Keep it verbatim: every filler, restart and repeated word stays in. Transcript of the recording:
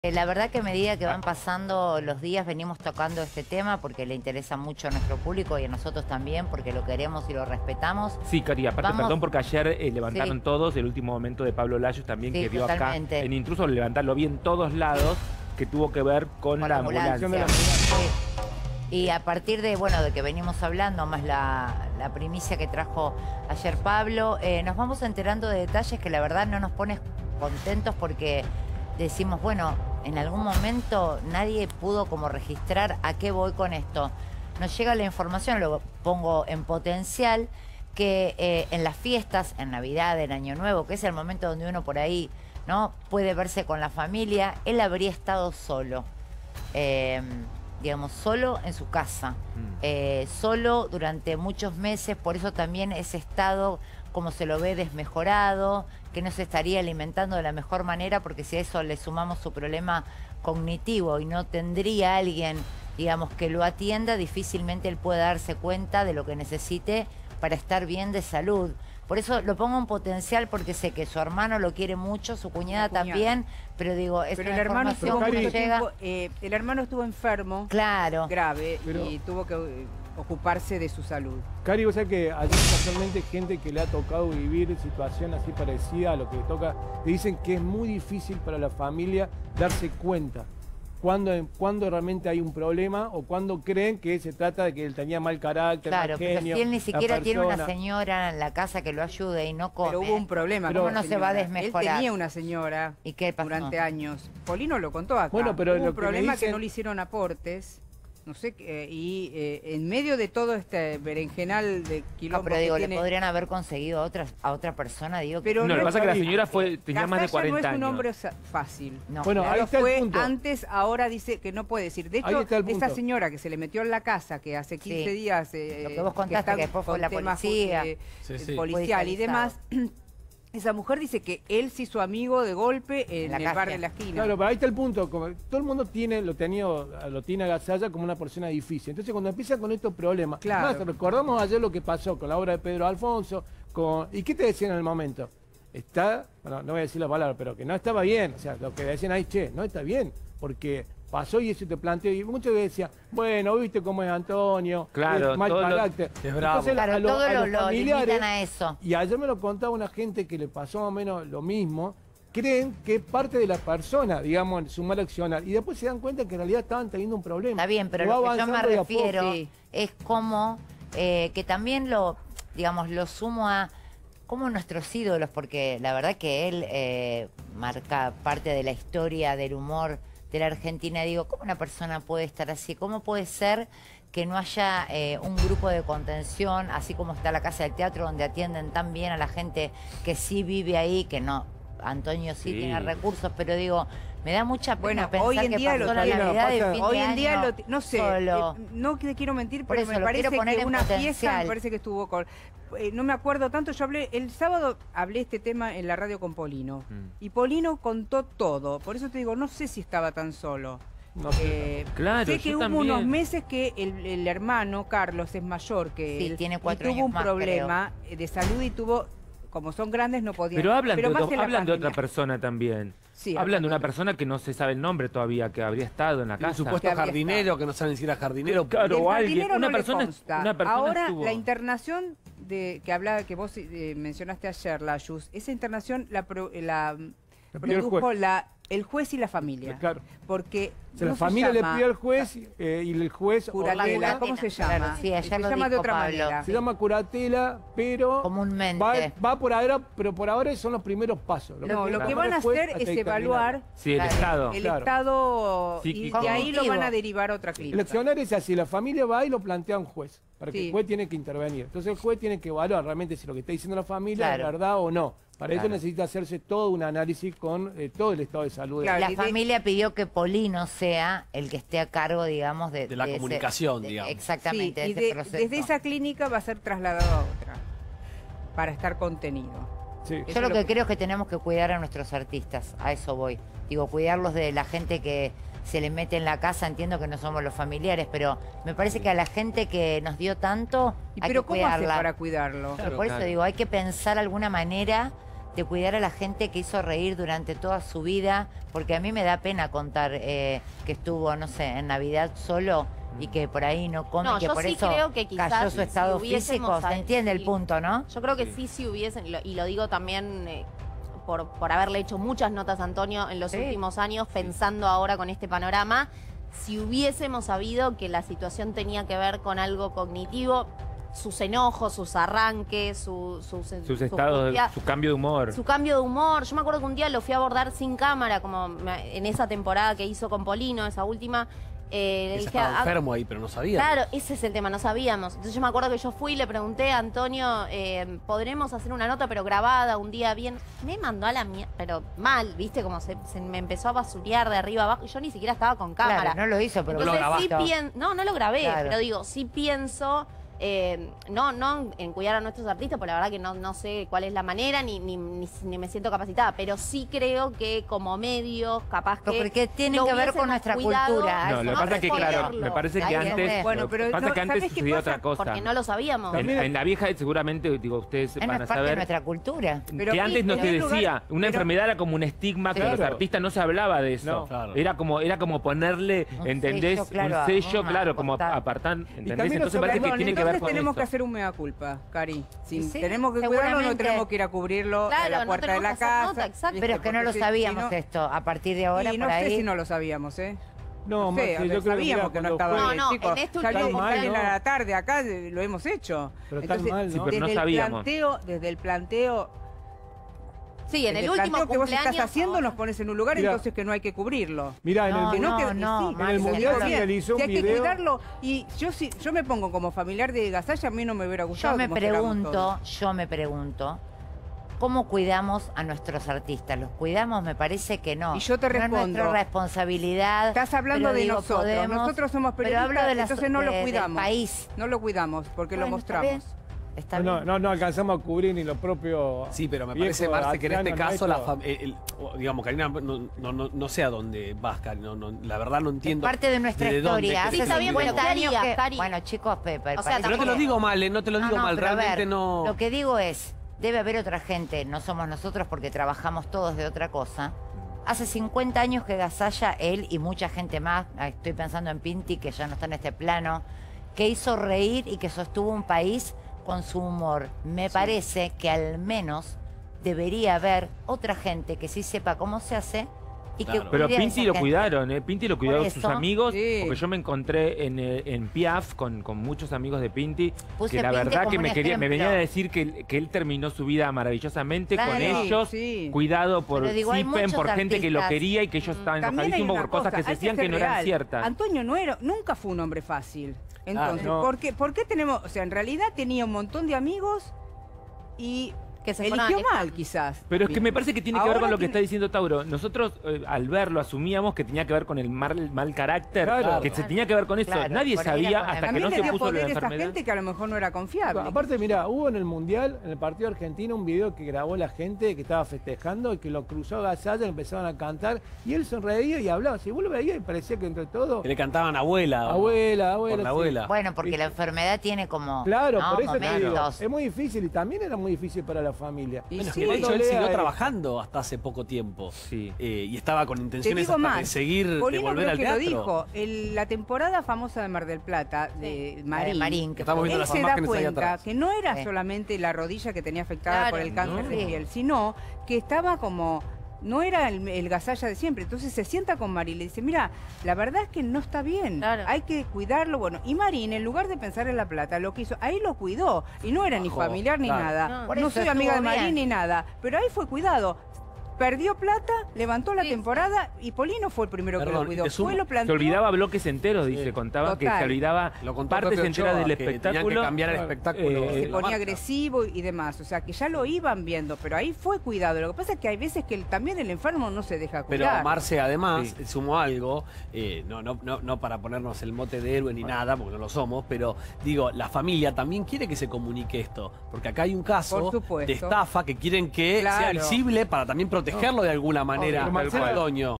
Eh, La verdad que a medida que van pasando los días venimos tocando este tema porque le interesa mucho a nuestro público y a nosotros también porque lo queremos y lo respetamos. Sí, Cari, aparte, Vamos... perdón, porque ayer eh, levantaron sí. todos el último momento de Pablo Layos también, Sí, que vio totalmente. acá en Intrusos, levantarlo vi en todos lados, que tuvo que ver con, Con la la ambulancia. ambulancia. Sí. Y a partir de, bueno, de que venimos hablando, más la, la primicia que trajo ayer Pablo, eh, nos vamos enterando de detalles que la verdad no nos pone contentos porque decimos, bueno, en algún momento nadie pudo como registrar a qué voy con esto. Nos llega la información, lo pongo en potencial, que eh, en las fiestas, en Navidad, en Año Nuevo, que es el momento donde uno por ahí, ¿no?, puede verse con la familia, él habría estado solo. Eh, digamos, solo en su casa, mm. eh, solo durante muchos meses, por eso también ese estado, como se lo ve, desmejorado, que no se estaría alimentando de la mejor manera, porque si a eso le sumamos su problema cognitivo y no tendría alguien, digamos, que lo atienda, difícilmente él puede darse cuenta de lo que necesite para estar bien de salud. Por eso lo pongo en potencial porque sé que su hermano lo quiere mucho, su cuñada, cuñada. también, pero digo, es pero una el hermano estuvo información que mucho llega... tiempo, eh, el hermano estuvo enfermo, claro, grave, pero... y tuvo que eh, ocuparse de su salud. Cari, vos sabés que ayer casualmente gente que le ha tocado vivir situación así parecida a lo que le toca, le dicen que es muy difícil para la familia darse cuenta cuando, cuando realmente hay un problema o cuando creen que se trata de que él tenía mal carácter, claro, mal genio, pero si él ni siquiera tiene una persona. señora en la casa que lo ayude y no come. Pero hubo un problema. Pero ¿Cómo no se va a desmejorar? Él tenía una señora. ¿Y qué pasó? Durante años. Polino lo contó acá. Bueno, pero hubo lo un que problema dicen... que no le hicieron aportes. No sé, eh, y eh, en medio de todo este berenjenal de quilombo no, pero digo, que le tiene... podrían haber conseguido a otra, a otra persona, digo. Pero no, no, lo que pasa es que la Cari, señora fue, tenía más de cuarenta años. no es un hombre fácil. No. Bueno, claro, ahí está fue el punto. Antes, ahora dice que no puede decir. De hecho, esa señora que se le metió en la casa, que hace quince sí. días... Eh, lo que vos contaste, que, que después fue la policía. Eh, sí, sí. Policial y demás... Esa mujer dice que él se hizo amigo de golpe en, en el bar de la esquina. Claro, pero ahí está el punto. Como todo el mundo tiene, lo, tenía, lo tiene a Gasalla como una persona difícil. Entonces, cuando empieza con estos problemas... Claro. Más, recordamos ayer lo que pasó con la obra de Pedro Alfonso. Con, ¿Y qué te decían en el momento? Está, bueno, no voy a decir la palabra, pero que no estaba bien. O sea, lo que decían ahí, che, no está bien. Porque pasó y eso te planteó. Y muchos decían, bueno, viste cómo es Antonio, claro, es mal carácter. Lo, es bravo. Entonces, claro, a, lo, todo a lo, los lo familiares, limitan a eso. Y ayer me lo contaba una gente que le pasó más o menos lo mismo, creen que es parte de la persona, digamos, en su mal accionar. Y después se dan cuenta que en realidad estaban teniendo un problema. Está bien, pero lo que yo me refiero sí. es como eh, que también lo, digamos, lo sumo a como nuestros ídolos, porque la verdad que él eh, marca parte de la historia del humor de la Argentina. Digo, ¿cómo una persona puede estar así? ¿Cómo puede ser que no haya eh, un grupo de contención, así como está la Casa del Teatro, donde atienden tan bien a la gente que sí vive ahí, que no, Antonio sí, sí. tiene recursos, pero digo, me da mucha pena bueno, pensar hoy en que día pasó lo, la Navidad pasa, de fin hoy de en día año lo, no sé, solo. Eh, no te quiero mentir, Por pero eso, me parece que una potencial. fiesta me parece que estuvo con... Eh, no me acuerdo tanto, yo hablé, el sábado hablé este tema en la radio con Polino, mm. y Polino contó todo, por eso te digo, no sé si estaba tan solo. No eh, sé. Claro, sé que hubo también. unos meses que el, el hermano, Carlos, es mayor que sí, él, tiene cuatro y tuvo años un más, problema creo. de salud y tuvo... Como son grandes no podían... Pero hablan, pero de, más otro, de, hablan de otra persona también. Sí, hablan de una persona que no se sabe el nombre todavía, que habría estado en la casa. Un supuesto que jardinero, estado. que no saben si era jardinero. Claro, el o alguien. Una, no persona, una persona Ahora, estuvo... la internación de que hablaba, que vos eh, mencionaste ayer, la Yus, esa internación la, pro, la, la produjo el la, el juez y la familia. Claro. Porque o sea, no la familia se le llama, pidió al juez eh, y el juez curatela, ¿cómo se llama? Claro, sí, se llama de otra Pablo. manera. Se llama curatela, pero comúnmente va, va por ahora, pero por ahora son los primeros pasos. Lo no, que, lo que van a hacer es evaluar sí, el claro, Estado, el claro. Estado sí, y ¿cómo? de ahí lo van a derivar a otra clínica. El accionar es así, la familia va y lo plantea a un juez, para que sí. el juez tiene que intervenir. Entonces el juez tiene que evaluar realmente si lo que está diciendo la familia claro. es verdad o no. Para claro. eso necesita hacerse todo un análisis con eh, todo el estado de salud. Claro, de la familia pidió que Polino sea el que esté a cargo, digamos, de, de la de comunicación, ese, de, digamos. exactamente, sí, de y ese de, proceso. desde esa clínica va a ser trasladado a otra, para estar contenido. Sí. Yo Eso lo lo que que... creo es que tenemos que cuidar a nuestros artistas, a eso voy. Digo, cuidarlos de la gente que se le mete en la casa, entiendo que no somos los familiares, pero me parece que a la gente que nos dio tanto, ¿Y hay pero que cómo cuidarla. hace para cuidarlo? Pero Claro, por claro. eso digo, hay que pensar alguna manera de cuidar a la gente que hizo reír durante toda su vida, porque a mí me da pena contar eh, que estuvo, no sé, en Navidad solo y que por ahí no come, No, que yo por sí eso creo que quizás cayó su si estado hubiésemos físico. ¿Se sabido- entiende el sí. punto, no? Yo creo que sí, si hubiesen, y lo, y lo digo también eh, por, por haberle hecho muchas notas a Antonio en los Sí. últimos años, pensando ahora con este panorama, si hubiésemos sabido que la situación tenía que ver con algo cognitivo, sus enojos, sus arranques, su, sus, Sus sus estados, putea- su cambio de humor. su cambio de humor. Yo me acuerdo que un día lo fui a abordar sin cámara, como me- en esa temporada que hizo con Polino, esa última. Eh, le Ese dije, estaba "Ah, enfermo ahí, pero no sabía. Claro, ese es el tema, no sabíamos. Entonces yo me acuerdo que yo fui y le pregunté a Antonio, eh, ¿podremos hacer una nota pero grabada un día bien? Me mandó a la mierda, pero mal, ¿viste? Como se, se me empezó a basurear de arriba abajo y yo ni siquiera estaba con cámara. Claro, no lo hizo, pero Entonces lo sí grabaste. pienso, no, no lo grabé, Claro. pero digo, sí pienso, eh, no, no en cuidar a nuestros artistas, porque la verdad que no, no sé cuál es la manera, ni, ni, ni, ni me siento capacitada, pero sí creo que como medios, capaz que... Porque tiene lo que ver con hubiésemos nuestra cuidado, cultura. No, lo que no pasa es que, claro, responderlo. me parece que Ahí antes, entendés. Bueno, lo pero que pasa no, que antes ¿sabés qué sucedía pasa? otra cosa. Porque no lo sabíamos. En, en la vieja seguramente, digo, ustedes Es, no van es a parte de saber nuestra cultura. Pero que antes no en se primer decía, lugar, una pero- enfermedad era como un estigma, que Claro. los artistas no se hablaba de eso. No, claro. Era como era como ponerle, Un ¿entendés? sello, claro, un sello, a- claro, como apostar. apartar, también ¿entendés? los Entonces parece que Perdón, tiene que ver entonces con tenemos eso. que hacer un mea culpa, Cari. Si Sí, tenemos que cuidarlo, no seguramente. tenemos que ir a cubrirlo Claro, a la no puerta de tenemos la que hacer casa. nota, exacto. ¿viste? Pero es que no Porque lo si- sabíamos si no- esto. A partir de ahora, y no por sé ahí... si no lo sabíamos, ¿eh? No, No sé, Marce, a ver, yo creo que sabíamos mira, que no cuando estaba fue- bien, No, no, chicos. en este Salió último un mal, plan ¿no? a la tarde, acá eh, lo hemos hecho. Pero está mal, ¿no? Sí, pero no desde sabíamos. el planteo, desde el planteo, Sí, en desde el último planteo que vos estás cumpleaños, haciendo, ahora- nos pones en un lugar Mira. entonces que no hay que cubrirlo. Mirá, en No, el, Que no, que, no, y no, sí, Max, en el digo Mundial bien, finalizó un si hay que video. cuidarlo, y yo sí, yo me pongo como familiar de Gasalla, a mí no me hubiera gustado. Yo me cómo llegamos pregunto, todos. yo me pregunto, ¿cómo cuidamos a nuestros artistas? ¿Los cuidamos? Me parece que no. Y yo te No es respondo. nuestra responsabilidad. Estás hablando pero de digo, nosotros. podemos- Nosotros somos pero periodistas, hablo de las- entonces no lo de- del cuidamos. país. No lo cuidamos porque lo Bueno, está mostramos. bien, está No, bien. no, no alcanzamos a cubrir ni lo propio. Sí, pero me viejo parece, Marce, que en este anciano caso, la nuestro. fam- el- el- o, digamos, Karina, no, no, no, no sé a dónde vas, Karina. No, no, la verdad no entiendo. Parte de nuestra de dónde historia. que Hace Sí, está bien, pero cincuenta ¿qué años harías, que... Cari? Bueno, chicos, Pepe, O sea, Pero no te lo digo mal, eh, no te lo No, digo no, mal. pero a Realmente ver, no. Lo que digo es, debe haber otra gente, no somos nosotros porque trabajamos todos de otra cosa. Hace cincuenta años que Gasalla, él y mucha gente más, estoy pensando en Pinti, que ya no está en este plano, que hizo reír y que sostuvo un país con su humor. Me parece que al menos debería haber otra gente que sí sepa cómo se hace y Claro. que Pero cuide a Pinti esa lo gente. cuidaron, ¿eh? Pinti lo cuidaron sus eso, amigos, sí. porque yo me encontré en, eh, en Piaf con, con muchos amigos de Pinti, Puse que la Pinti verdad como que un me quería, me ejemplo. venía a decir que, él- que él terminó su vida maravillosamente Claro, con ellos, sí. cuidado por Pero digo, hay Sipen, muchos por gente que lo artistas. quería y que ellos estaban También hay enojadísimos una por cosas cosa, que se hay decían ser que no eran real. ciertas. Antonio no era, nunca fue un hombre fácil. Entonces, no. ¿por, qué, ¿por qué tenemos, o sea, en realidad tenía un montón de amigos y Que se eligió fueron a- mal quizás? Pero es que me parece que tiene que ver Ahora con lo que tiene- está diciendo Tauro. Nosotros eh, al verlo asumíamos que tenía que ver con el mal, mal carácter, Claro. que se tenía que ver con eso. Claro, Nadie por ahí sabía era con hasta que También no le se dio puso la poder a esa enfermedad. gente que a lo mejor no era confiable. Aparte, mira, hubo en el Mundial, en el partido argentino, un video que grabó la gente que estaba festejando y que lo cruzó Gasalla, empezaron a cantar y él sonreía y hablaba. Si vos lo veías y parecía que entre todo, Que le cantaban abuela. abuela, abuela. Por la sí. abuela. Bueno, porque Y- la enfermedad tiene como Claro, ¿no? por eso te digo, momentos. es muy difícil y también era muy difícil para la familia. Y Bueno, sí, que de hecho él Cuando siguió lea- trabajando hasta hace poco tiempo. Sí. Eh, y estaba con Te intenciones digo hasta más, de seguir, de Polino volver creo al que teatro. lo dijo, el- la temporada famosa de Mar del Plata, de La de Marín, Marín, que Estamos fue- viendo él las se da imágenes ahí cuenta atrás. que no era Sí. solamente la rodilla que tenía afectada Claro. por el cáncer No. de piel, sino que estaba como... No era el, el Gasalla de siempre. Entonces se sienta con Mari y le dice, mira, la verdad es que no está bien. Claro. Hay que cuidarlo. Bueno, y Marín, en lugar de pensar en la plata, lo que hizo, ahí lo cuidó. Y no era ni Ojo, familiar ni claro. nada. No. No, Por eso soy amiga de estuvo Marín bien. ni nada. Pero ahí fue cuidado. Perdió plata, levantó la Sí. temporada y Polino fue el primero que Perdón, lo cuidó. y te sumo- Fue, lo Se planteó. olvidaba bloques enteros, dice, contaban que Total. se olvidaba Lo contó partes Pepe enteras Ochoa, del que tenían que espectáculo. cambiar el Claro. espectáculo. Eh, de Se la ponía marca. agresivo y demás, o sea que ya lo iban viendo, pero ahí fue cuidado. Lo que pasa es que hay veces que el- también el enfermo no se deja Pero cuidar. Marce, además, Sí. sumó algo, eh, no, no, no, no para ponernos el mote de héroe ni nada, porque no lo somos, pero digo, la familia también quiere que se comunique esto, porque acá hay un caso Por supuesto. de estafa que quieren que sea Claro. visible para también protegerlo de alguna manera, Obvio, Marcelo, Antonio.